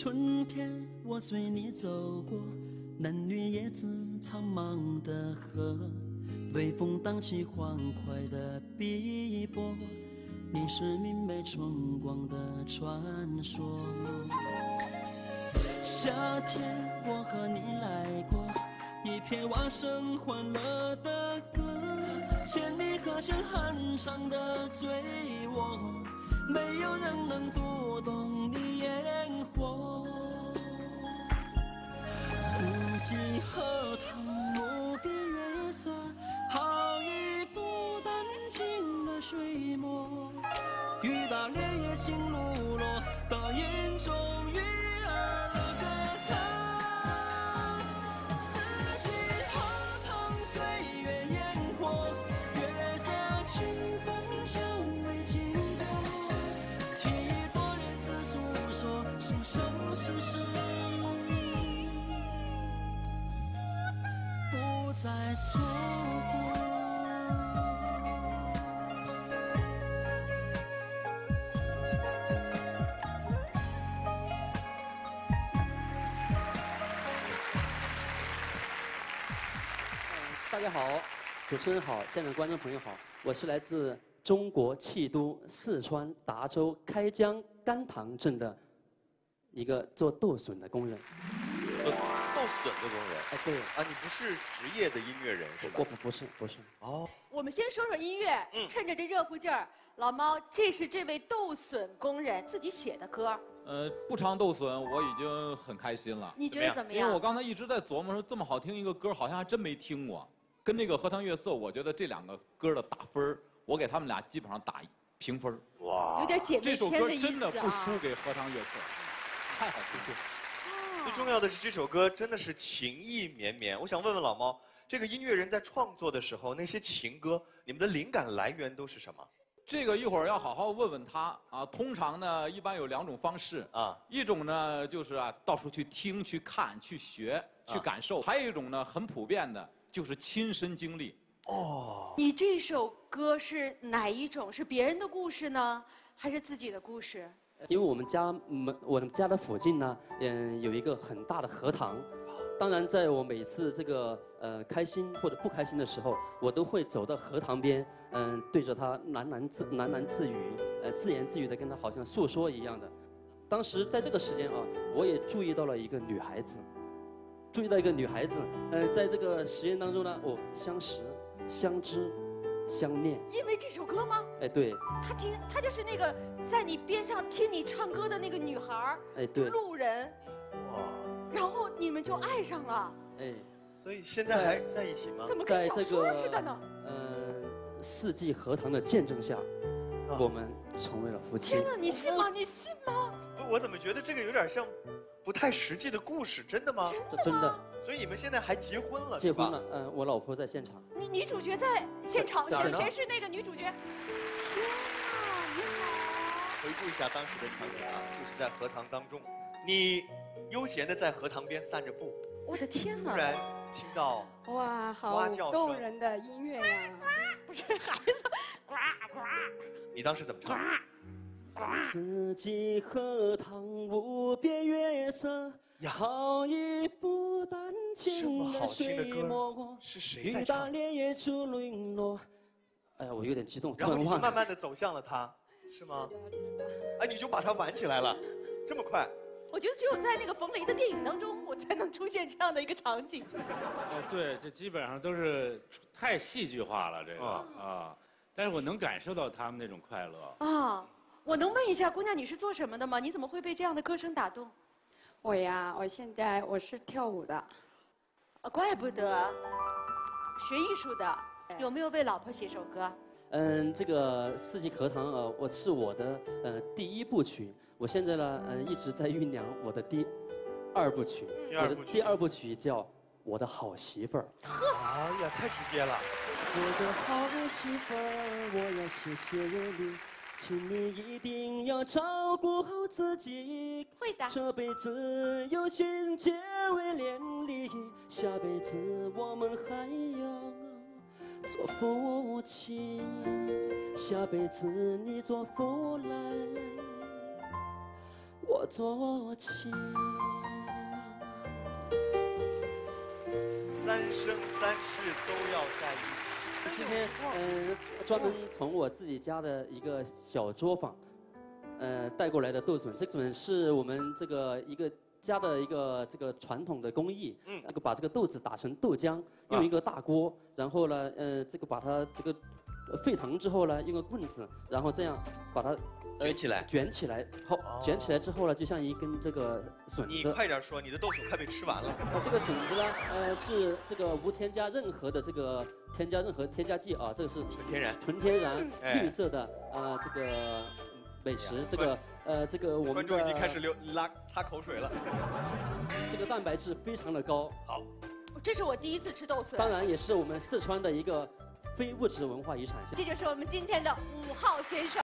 春天我随你走过嫩绿叶子苍茫的河，微风荡起欢快的碧波，你是明媚春光的传说。夏天我和你来过一片蛙声欢乐的歌，千里河线寒长的醉卧，没有人能读懂你烟火。四季荷塘无边月色，好一幅丹青的水墨。雨打莲叶情路落，倒影中鱼儿歌唱。四季荷塘岁月烟火，月色清风香味轻薄。听一朵莲子诉说心生世事，不再错过。 大家好，主持人好，现场观众朋友好，我是来自中国契都四川达州开江甘塘镇的一个做豆笋的工人。 豆笋的工人？ 哎，对啊，你不是职业的音乐人是吧？ 我不是。 哦， 我们先说说音乐，趁着这热乎劲儿，老猫，这是这位豆笋工人自己写的歌。 不唱豆笋，我已经很开心了。 你觉得怎么样？ 因为我刚才一直在琢磨说，这么好听一个歌，好像还真没听过。跟这个《荷塘月色》，我觉得这两个歌的打分，我给他们俩基本上打评分。 哇， 有点姐妹这首篇的意思啊。 歌真的不输给《荷塘月色》，太好听了。 最重要的是这首歌真的是情意绵绵。我想问问老猫，这个音乐人在创作的时候，那些情歌，你们的灵感来源都是什么？ 这个一会儿要好好问问他啊。通常呢，一般有两种方式啊，一种呢就是到处去听、去看、去学、去感受；还有一种呢，很普遍的，就是亲身经历。 哦， 你这首歌是哪一种？是别人的故事呢，还是自己的故事？ 因为我们家的附近呢，有一个很大的荷塘。当然，在我每次这个开心或者不开心的时候，我都会走到荷塘边，对着他喃喃自语，自言自语的跟他好像诉说一样的。当时在这个时间啊，我也注意到了一个女孩子，在这个实验当中呢，相识、相知、相恋。 因为这首歌吗？ 哎，对。 她就是那个在你边上听你唱歌的那个女孩。 哎，对。 路人。哇。然后你们就爱上了。 哎。 所以现在还在一起吗？ 怎么跟小说似的呢？ 四季荷塘的见证下，我们成为了夫妻。 天哪，你信吗？你信吗？ 不，我怎么觉得这个有点像不太实际的故事？真的吗？ 真的。 所以你们现在还结婚了？ 结婚了，我老婆在现场。 女主角在现场，谁是那个女主角？天哪，你好！ 回顾一下当时的场景啊，就是在荷塘当中，你悠闲的在荷塘边散着步。 我的天哪！ 突然听到哇，好动人的音乐呀！ 不是孩子，呱呱。 你当时怎么唱？ 四季荷塘无边月色，好一幅丹青的水墨。 是谁在雨打莲叶出零落。 哎呀，我有点激动， 然后你就慢慢的走向了他，是吗？哎，你就把它挽起来了，这么快？ 我觉得只有在那个冯雷的电影当中，我才能出现这样的一个场景。 对，这基本上都是太戏剧化了，这个啊。但是我能感受到他们那种快乐啊。我能问一下，姑娘，你是做什么的吗？你怎么会被这样的歌声打动？ 我呀，我是跳舞的。 怪不得，学艺术的，有没有为老婆写首歌？ 这个四季荷塘是我的第一部曲。我现在呢，一直在酝酿我的第二部曲。我的第二部曲叫《我的好媳妇儿》。 哎呀，太直接了！ 我的好媳妇儿，我要谢谢你，请你一定要照顾好自己。 会的。 这辈子有幸结为连理，下辈子我们还要做夫妻。下辈子你做夫来， 我做情。 三生三世都要在一起。 今天专门从我自己家的一个小作坊，带过来的豆笋，这个笋是我们这个一个家的一个这个传统的工艺，那个把这个豆子打成豆浆，用一个大锅，然后呢，这个把它这个沸腾之后呢，用个棍子，然后这样把它卷起来， 卷起来，好，卷起来之后呢，就像一根这个笋子。 你快点说，你的豆笋快被吃完了。 这个笋子呢，是这个无添加任何的这个添加剂啊，这个是纯天然绿色的这个美食，这个我们观众已经开始擦口水了。 这个蛋白质非常的高。 好， 这是我第一次吃豆笋。 当然也是我们四川的一个非物质文化遗产。 这就是我们今天的5号先生。